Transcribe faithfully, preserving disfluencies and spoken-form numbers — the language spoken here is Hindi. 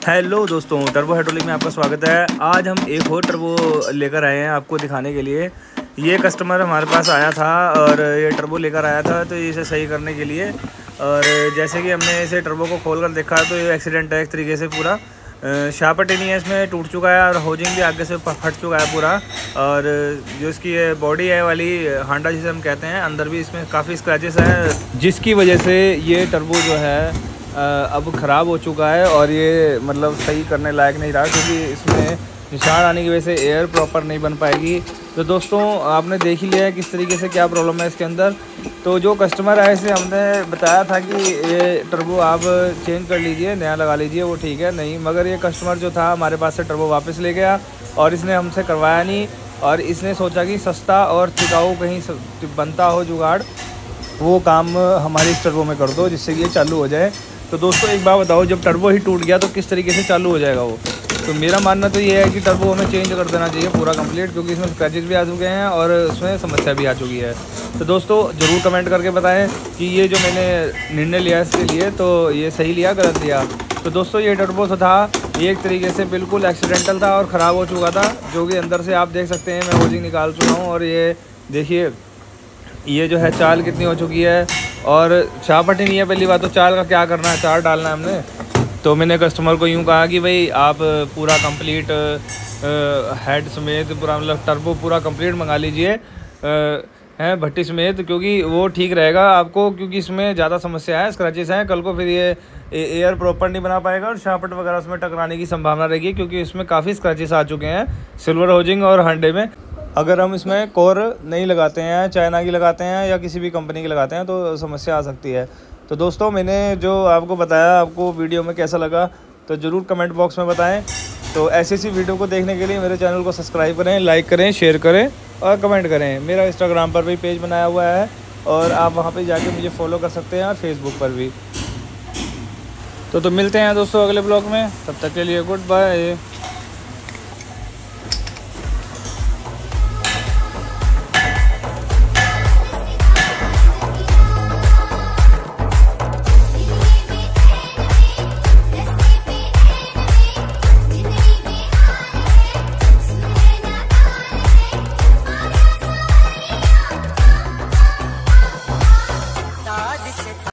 हेलो दोस्तों, टर्बो हाइड्रोलिक में आपका स्वागत है। आज हम एक और टर्बो लेकर आए हैं आपको दिखाने के लिए। ये कस्टमर हमारे पास आया था और ये टर्बो लेकर आया था तो इसे सही करने के लिए। और जैसे कि हमने इसे टर्बो को खोल कर देखा तो ये एक्सीडेंट है एक तरीके से। पूरा शापट नहीं है, इसमें टूट चुका है और होजिंग भी आगे से फट चुका है पूरा। और जो इसकी बॉडी है वाली हांडा जिसे हम कहते हैं, अंदर भी इसमें काफ़ी स्क्रैचेस हैं, जिसकी वजह से ये टर्बो जो है अब ख़राब हो चुका है और ये मतलब सही करने लायक नहीं रहा, क्योंकि इसमें निशान आने की वजह से एयर प्रॉपर नहीं बन पाएगी। तो दोस्तों आपने देख ही लिया है किस तरीके से क्या प्रॉब्लम है इसके अंदर। तो जो कस्टमर है इसे हमने बताया था कि ये टर्बो आप चेंज कर लीजिए, नया लगा लीजिए, वो ठीक है नहीं। मगर ये कस्टमर जो था हमारे पास से टर्बो वापस ले गया और इसने हमसे करवाया नहीं। और इसने सोचा कि सस्ता और टिकाऊ कहीं बनता हो जुगाड़, वो काम हमारी इस टर्बो में कर दो जिससे कि ये चालू हो जाए। तो दोस्तों एक बात बताओ, जब टर्बो ही टूट गया तो किस तरीके से चालू हो जाएगा वो? तो मेरा मानना तो ये है कि टर्बो हमें चेंज कर देना चाहिए पूरा कंप्लीट, क्योंकि इसमें स्क्रैचेस भी आ चुके हैं और उसमें समस्या भी आ चुकी है। तो दोस्तों ज़रूर कमेंट करके बताएं कि ये जो मैंने निर्णय लिया इसके लिए, तो ये सही लिया गलत लिया। तो दोस्तों ये टर्बो तो था, ये एक तरीके से बिल्कुल एक्सीडेंटल था और ख़राब हो चुका था, जो कि अंदर से आप देख सकते हैं। मैं होजिंग निकाल चुका हूँ और ये देखिए ये जो है चाल कितनी हो चुकी है और शापट ही नहीं है। पहली बात तो चाल का क्या करना है, चार डालना है हमने। तो मैंने कस्टमर को यूँ कहा कि भाई आप पूरा कंप्लीट हेड समेत पूरा मतलब टर्बो पूरा कंप्लीट मंगा लीजिए हैं भट्टी समेत, क्योंकि वो ठीक रहेगा आपको, क्योंकि इसमें ज़्यादा समस्या है, स्क्रैचेस हैं। कल को फिर ये एयर प्रॉपर नहीं बना पाएगा और शापट वगैरह उसमें टकराने की संभावना रहेगी, क्योंकि इसमें काफ़ी स्क्रैचेस आ चुके हैं सिल्वर होजिंग और हांडे में। अगर हम इसमें कोर नहीं लगाते हैं, चाइना की लगाते हैं या किसी भी कंपनी की लगाते हैं, तो समस्या आ सकती है। तो दोस्तों मैंने जो आपको बताया, आपको वीडियो में कैसा लगा तो ज़रूर कमेंट बॉक्स में बताएं। तो ऐसी ऐसी वीडियो को देखने के लिए मेरे चैनल को सब्सक्राइब करें, लाइक करें, शेयर करें और कमेंट करें। मेरा इंस्टाग्राम पर भी पेज बनाया हुआ है और आप वहाँ पर जाके मुझे फॉलो कर सकते हैं और फेसबुक पर भी। तो तो मिलते हैं दोस्तों अगले ब्लॉग में, तब तक के लिए गुड बाय।